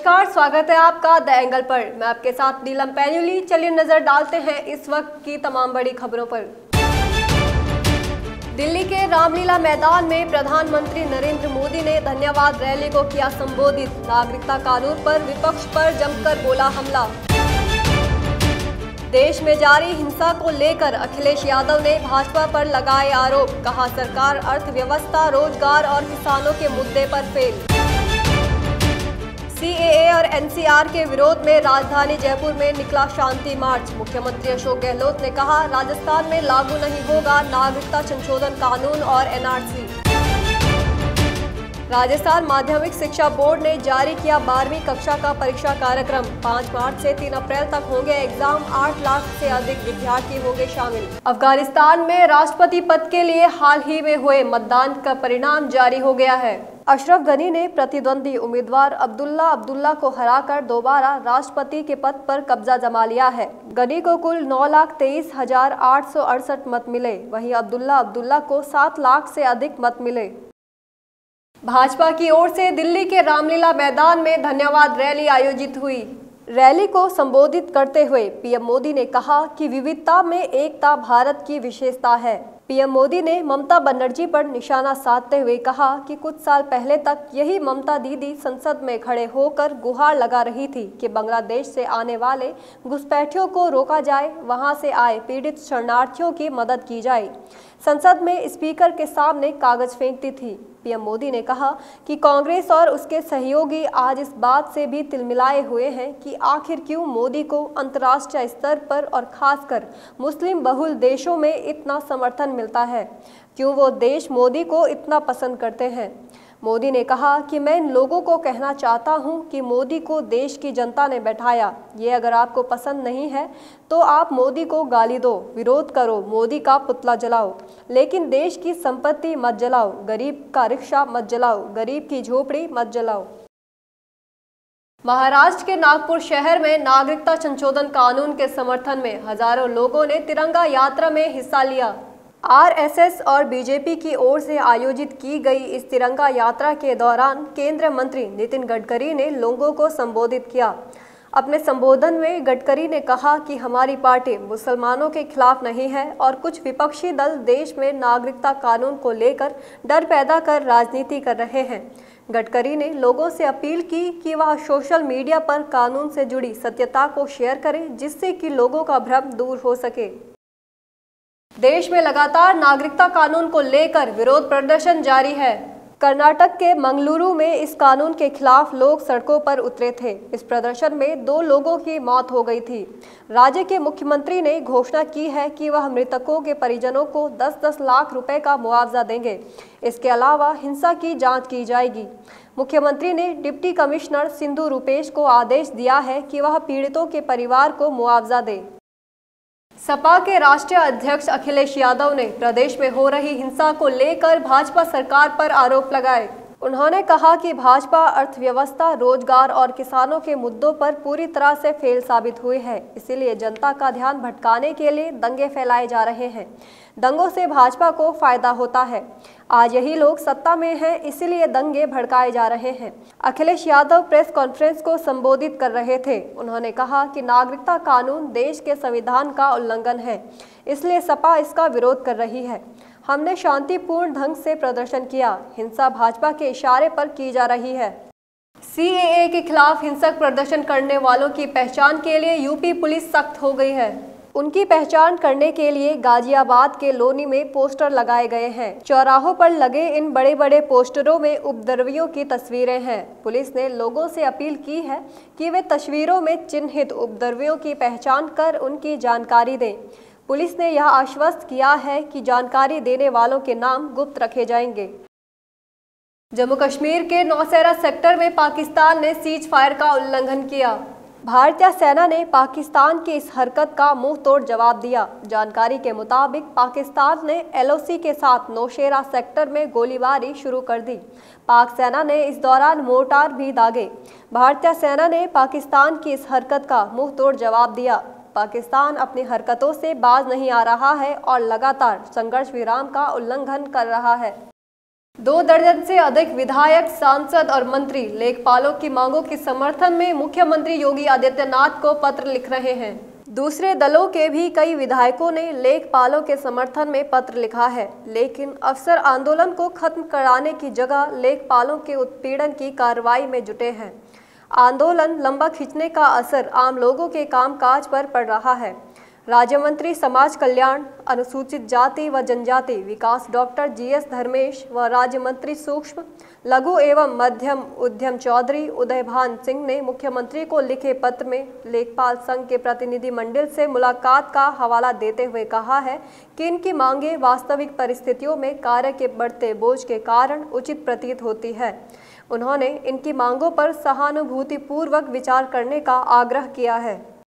नमस्कार, स्वागत है आपका द एंगल पर। मैं आपके साथ नीलम पैन्यूली। चलिए नजर डालते हैं इस वक्त की तमाम बड़ी खबरों पर। दिल्ली के रामलीला मैदान में प्रधानमंत्री नरेंद्र मोदी ने धन्यवाद रैली को किया संबोधित। नागरिकता कानून पर विपक्ष पर जमकर बोला हमला। देश में जारी हिंसा को लेकर अखिलेश यादव ने भाजपा पर लगाए आरोप। कहा सरकार अर्थव्यवस्था, रोजगार और किसानों के मुद्दे पर फेल। सीएए और एनसीआर के विरोध में राजधानी जयपुर में निकला शांति मार्च। मुख्यमंत्री अशोक गहलोत ने कहा राजस्थान में लागू नहीं होगा नागरिकता संशोधन कानून और एनआरसी। राजस्थान माध्यमिक शिक्षा बोर्ड ने जारी किया 12वीं कक्षा का परीक्षा कार्यक्रम। 5 मार्च से 3 अप्रैल तक होंगे एग्जाम। 8 लाख से अधिक विद्यार्थी होंगे शामिल। अफगानिस्तान में राष्ट्रपति पद के लिए हाल ही में हुए मतदान का परिणाम जारी हो गया है। अशरफ गनी ने प्रतिद्वंदी उम्मीदवार अब्दुल्ला को हराकर दोबारा राष्ट्रपति के पद पर कब्जा जमा लिया है। गनी को कुल 9,23,868 मत मिले, वहीं अब्दुल्ला को 7 लाख से अधिक मत मिले। भाजपा की ओर से दिल्ली के रामलीला मैदान में धन्यवाद रैली आयोजित हुई। रैली को संबोधित करते हुए पीएम मोदी ने कहा कि विविधता में एकता भारत की विशेषता है। पीएम मोदी ने ममता बनर्जी पर निशाना साधते हुए कहा कि कुछ साल पहले तक यही ममता दीदी संसद में खड़े होकर गुहार लगा रही थी कि बांग्लादेश से आने वाले घुसपैठियों को रोका जाए, वहां से आए पीड़ित शरणार्थियों की मदद की जाए। संसद में स्पीकर के सामने कागज फेंकती थी। पीएम मोदी ने कहा कि कांग्रेस और उसके सहयोगी आज इस बात से भी तिलमिलाए हुए हैं कि आखिर क्यों मोदी को अंतर्राष्ट्रीय स्तर पर और खासकर मुस्लिम बहुल देशों में इतना समर्थन मिलता है, क्यों वो देश मोदी को इतना पसंद करते हैं। मोदी ने कहा कि मैं इन लोगों को कहना चाहता हूं कि मोदी को देश की जनता ने बैठाया। ये अगर आपको पसंद नहीं है तो आप मोदी को गाली दो, विरोध करो, मोदी का पुतला जलाओ, लेकिन देश की संपत्ति मत जलाओ, गरीब का रिक्शा मत जलाओ, गरीब की झोपड़ी मत जलाओ। महाराष्ट्र के नागपुर शहर में नागरिकता संशोधन कानून के समर्थन में हजारों लोगों ने तिरंगा यात्रा में हिस्सा लिया। आरएसएस और बीजेपी की ओर से आयोजित की गई इस तिरंगा यात्रा के दौरान केंद्रीय मंत्री नितिन गडकरी ने लोगों को संबोधित किया। अपने संबोधन में गडकरी ने कहा कि हमारी पार्टी मुसलमानों के खिलाफ नहीं है और कुछ विपक्षी दल देश में नागरिकता कानून को लेकर डर पैदा कर राजनीति कर रहे हैं। गडकरी ने लोगों से अपील की कि वह सोशल मीडिया पर कानून से जुड़ी सत्यता को शेयर करें, जिससे कि लोगों का भ्रम दूर हो सके। देश में लगातार नागरिकता कानून को लेकर विरोध प्रदर्शन जारी है। कर्नाटक के मंगलुरु में इस कानून के खिलाफ लोग सड़कों पर उतरे थे। इस प्रदर्शन में 2 लोगों की मौत हो गई थी। राज्य के मुख्यमंत्री ने घोषणा की है कि वह मृतकों के परिजनों को 10-10 लाख रुपए का मुआवजा देंगे। इसके अलावा हिंसा की जांच की जाएगी। मुख्यमंत्री ने डिप्टी कमिश्नर सिंधु रूपेश को आदेश दिया है कि वह पीड़ितों के परिवार को मुआवजा दे। सपा के राष्ट्रीय अध्यक्ष अखिलेश यादव ने प्रदेश में हो रही हिंसा को लेकर भाजपा सरकार पर आरोप लगाए। उन्होंने कहा कि भाजपा अर्थव्यवस्था, रोजगार और किसानों के मुद्दों पर पूरी तरह से फेल साबित हुई है, इसीलिए जनता का ध्यान भटकाने के लिए दंगे फैलाए जा रहे हैं। दंगों से भाजपा को फायदा होता है। आज यही लोग सत्ता में हैं, इसीलिए दंगे भड़काए जा रहे हैं। अखिलेश यादव प्रेस कॉन्फ्रेंस को संबोधित कर रहे थे। उन्होंने कहा कि नागरिकता कानून देश के संविधान का उल्लंघन है, इसलिए सपा इसका विरोध कर रही है। हमने शांतिपूर्ण ढंग से प्रदर्शन किया, हिंसा भाजपा के इशारे पर की जा रही है। सीएए के खिलाफ हिंसक प्रदर्शन करने वालों की पहचान के लिए यूपी पुलिस सख्त हो गई है। उनकी पहचान करने के लिए गाजियाबाद के लोनी में पोस्टर लगाए गए हैं। चौराहों पर लगे इन बड़े बड़े पोस्टरों में उपद्रवियों की तस्वीरें हैं। पुलिस ने लोगों से अपील की है कि वे तस्वीरों में चिन्हित उपद्रवियों की पहचान कर उनकी जानकारी दें। पुलिस ने यह आश्वस्त किया है कि जानकारी देने वालों के नाम गुप्त रखे जाएंगे। जम्मू कश्मीर के नौशेरा सेक्टर में पाकिस्तान ने सीज फायर का उल्लंघन किया। भारतीय सेना ने पाकिस्तान की इस हरकत का मुंह तोड़ जवाब दिया। जानकारी के मुताबिक पाकिस्तान ने एलओसी के साथ नौशेरा सेक्टर में गोलीबारी शुरू कर दी। पाक सेना ने इस दौरान मोर्टार भी दागे। भारतीय सेना ने पाकिस्तान की इस हरकत का मुंह तोड़ जवाब दिया। पाकिस्तान अपनी हरकतों से बाज नहीं आ रहा है और लगातार संघर्ष विराम का उल्लंघन कर रहा है। 2 दर्जन से अधिक विधायक, सांसद और मंत्री लेखपालों की मांगों के समर्थन में मुख्यमंत्री योगी आदित्यनाथ को पत्र लिख रहे हैं। दूसरे दलों के भी कई विधायकों ने लेखपालों के समर्थन में पत्र लिखा है, लेकिन अफसर आंदोलन को खत्म कराने की जगह लेखपालों के उत्पीड़न की कार्रवाई में जुटे हैं। आंदोलन लंबा खींचने का असर आम लोगों के कामकाज पर पड़ रहा है। राज्य मंत्री समाज कल्याण, अनुसूचित जाति व जनजाति विकास डॉक्टर GS धर्मेश व राज्य मंत्री सूक्ष्म, लघु एवं मध्यम उद्यम चौधरी उदयभान सिंह ने मुख्यमंत्री को लिखे पत्र में लेखपाल संघ के प्रतिनिधि मंडल से मुलाकात का हवाला देते हुए कहा है कि इनकी मांगें वास्तविक परिस्थितियों में कार्य के बढ़ते बोझ के कारण उचित प्रतीत होती है। उन्होंने इनकी मांगों पर सहानुभूतिपूर्वक विचार करने का आग्रह किया है।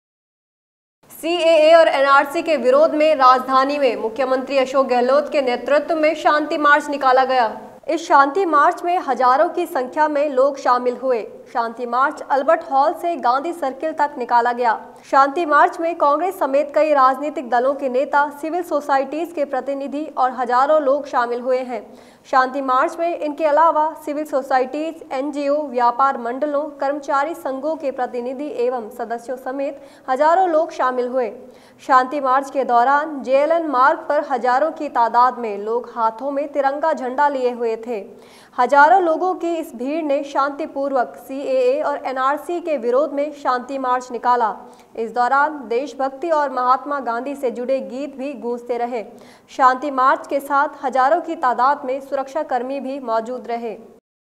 CAA और NRC के विरोध में राजधानी में मुख्यमंत्री अशोक गहलोत के नेतृत्व में शांति मार्च निकाला गया। इस शांति मार्च में हजारों की संख्या में लोग शामिल हुए। शांति मार्च अल्बर्ट हॉल से गांधी सर्किल तक निकाला गया। शांति मार्च में कांग्रेस समेत कई राजनीतिक दलों के नेता, सिविल सोसाइटीज के प्रतिनिधि और हजारों लोग शामिल हुए हैं। शांति मार्च में इनके अलावा सिविल सोसाइटीज, NGO, व्यापार मंडलों, कर्मचारी संघों के प्रतिनिधि एवं सदस्यों समेत हजारों लोग शामिल हुए। शांति मार्च के दौरान JLN मार्ग पर हजारों की तादाद में लोग हाथों में तिरंगा झंडा लिए हुए थे। हजारों लोगों की इस भीड़ ने शांतिपूर्वक CAA और NRC के विरोध में शांति मार्च निकाला। इस दौरान देशभक्ति और महात्मा गांधी से जुड़े गीत भी गूंजते रहे। शांति मार्च के साथ हजारों की तादाद में सुरक्षा कर्मी भी मौजूद रहे।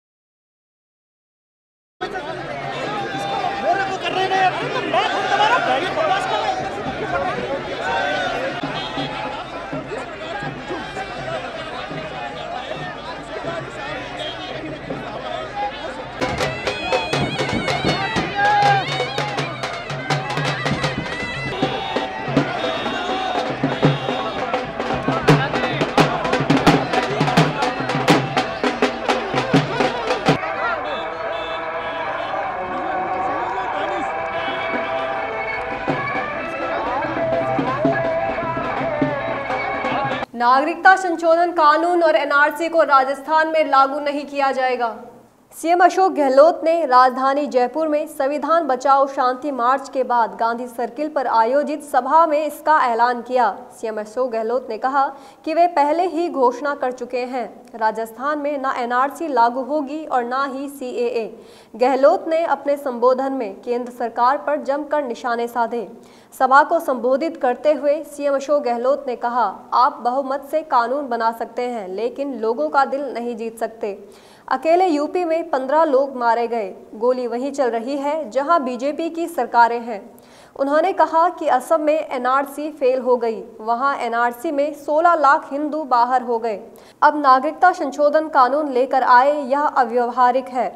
नागरिकता संशोधन कानून और NRC को राजस्थान में लागू नहीं किया जाएगा। CM अशोक गहलोत ने राजधानी जयपुर में संविधान बचाओ शांति मार्च के बाद गांधी सर्किल पर आयोजित सभा में इसका ऐलान किया। CM अशोक गहलोत ने कहा कि वे पहले ही घोषणा कर चुके हैं, राजस्थान में ना NRC लागू होगी और ना ही CAA। गहलोत ने अपने संबोधन में केंद्र सरकार पर जमकर निशाने साधे। सभा को संबोधित करते हुए CM अशोक गहलोत ने कहा, आप बहुमत से कानून बना सकते हैं, लेकिन लोगों का दिल नहीं जीत सकते। अकेले यूपी में 15 लोग मारे गए। गोली वहीं चल रही है जहां बीजेपी की सरकारें हैं। उन्होंने कहा कि असम में NRC फेल हो गई, वहां NRC में 16 लाख हिंदू बाहर हो गए। अब नागरिकता संशोधन कानून लेकर आए, यह अव्यवहारिक है।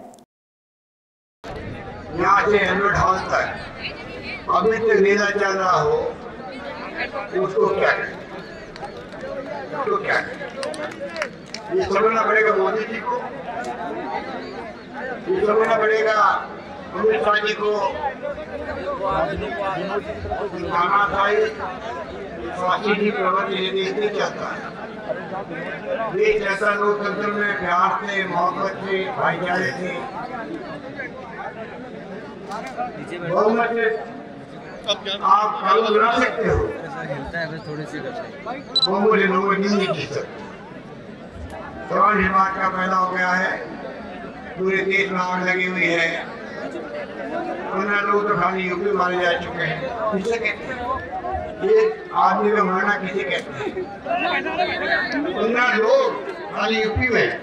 यहाँ से अल्बर्ट हॉल तक पवित्र मेला चल रहा हो, उसको क्या करें? उसको क्या करें? ये समझना पड़ेगा मोदी जी को, ये समझना पड़ेगा अमित शाह जी को, स्वास्थ्य जी प्रवृत्ति ये देश नहीं चाहता है। देश ऐसा लोकतंत्र में प्यार से, मोहब्बत से, भाईचारे से, बहुमत से आप कानून बना सकते हो। बहुमूल्य लोग नहीं जीत सकते। सवाल निर्माण का पैदा हो गया है, पूरे देश में आग लगी हुई है। 15 लोग तो खाली यूपी मारे जा चुके हैं। किसे कहते हैं? एक आदमी का मरना किसे कहते हैं? 15 लोग खाली यूपी में,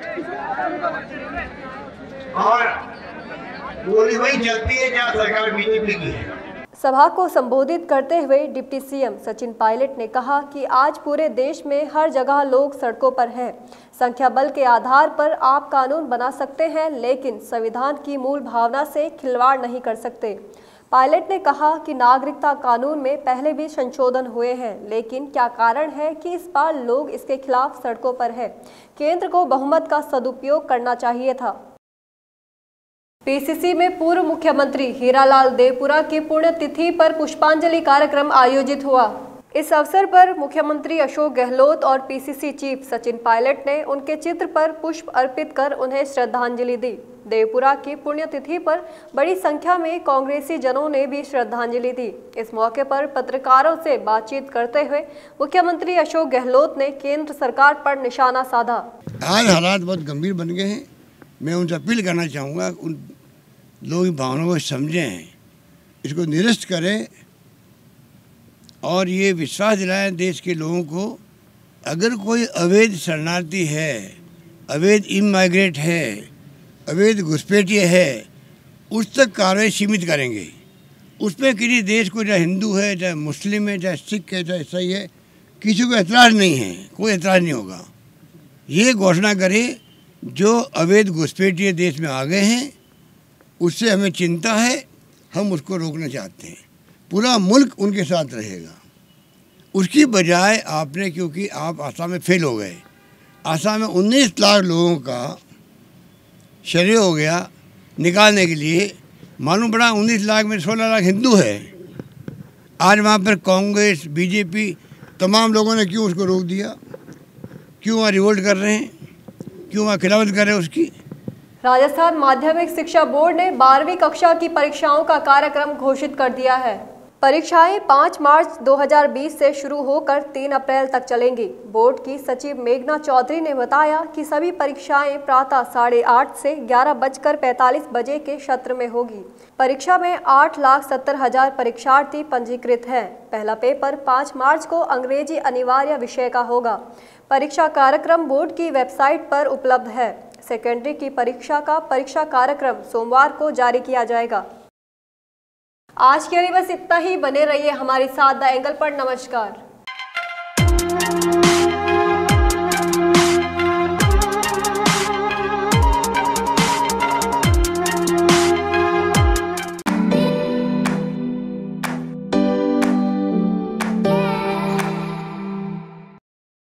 और गोली वही चलती है जहाँ सरकार बीजेपी की है। सभा को संबोधित करते हुए डिप्टी CM सचिन पायलट ने कहा कि आज पूरे देश में हर जगह लोग सड़कों पर हैं। संख्या बल के आधार पर आप कानून बना सकते हैं, लेकिन संविधान की मूल भावना से खिलवाड़ नहीं कर सकते। पायलट ने कहा कि नागरिकता कानून में पहले भी संशोधन हुए हैं, लेकिन क्या कारण है कि इस बार लोग इसके खिलाफ सड़कों पर हैं? केंद्र को बहुमत का सदुपयोग करना चाहिए था। PCC में पूर्व मुख्यमंत्री हीरालाल देवपुरा की पुण्यतिथि पर पुष्पांजलि कार्यक्रम आयोजित हुआ। इस अवसर पर मुख्यमंत्री अशोक गहलोत और पीसीसी चीफ सचिन पायलट ने उनके चित्र पर पुष्प अर्पित कर उन्हें श्रद्धांजलि दी। देवपुरा की पुण्यतिथि पर बड़ी संख्या में कांग्रेसी जनों ने भी श्रद्धांजलि दी। इस मौके पर पत्रकारों से बातचीत करते हुए मुख्यमंत्री अशोक गहलोत ने केंद्र सरकार पर निशाना साधा। आज हालात बहुत गंभीर बन गए हैं। मैं उनसे अपील करना चाहूँगा, उन लोगों की भावनाओं को समझें, इसको निरस्त करें और ये विश्वास दिलाएं देश के लोगों को, अगर कोई अवैध शरणार्थी है, अवैध इमाइग्रेट है, अवैध घुसपैठिया है, उस तक कार्रवाई सीमित करेंगे। उस पर किसी देश को, चाहे हिंदू है, चाहे मुस्लिम है, चाहे सिख है, चाहे ईसाई है, किसी को एतराज़ नहीं है, कोई एतराज़ नहीं होगा। ये घोषणा करें जो अवैध घुसपैठिए देश में आ गए हैं, उससे हमें चिंता है, हम उसको रोकना चाहते हैं। पूरा मुल्क उनके साथ रहेगा। उसकी बजाय आपने, क्योंकि आप आसाम में फेल हो गए, आसाम में 19 लाख लोगों का शरीर हो गया निकालने के लिए। मालूम पड़ा 19 लाख में 16 लाख हिंदू है। आज वहाँ पर कांग्रेस, बीजेपी, तमाम लोगों ने क्यों उसको रोक दिया? क्यों वहाँ रिवोल्ट कर रहे हैं? क्यों वहाँ खिलाफत कर रहे हैं उसकी? राजस्थान माध्यमिक शिक्षा बोर्ड ने 12वीं कक्षा की परीक्षाओं का कार्यक्रम घोषित कर दिया है। परीक्षाएं 5 मार्च 2020 से शुरू होकर 3 अप्रैल तक चलेंगी। बोर्ड की सचिव मेघना चौधरी ने बताया कि सभी परीक्षाएं प्रातः 8:30 से 11:45 बजे के सत्र में होगी। परीक्षा में 8,70,000 परीक्षार्थी पंजीकृत हैं। पहला पेपर 5 मार्च को अंग्रेजी अनिवार्य विषय का होगा। परीक्षा कार्यक्रम बोर्ड की वेबसाइट पर उपलब्ध है। सेकेंडरी की परीक्षा का परीक्षा कार्यक्रम सोमवार को जारी किया जाएगा। आज के लिए बस इतना ही। बने रहिए हमारे साथ द एंगल पर। नमस्कार।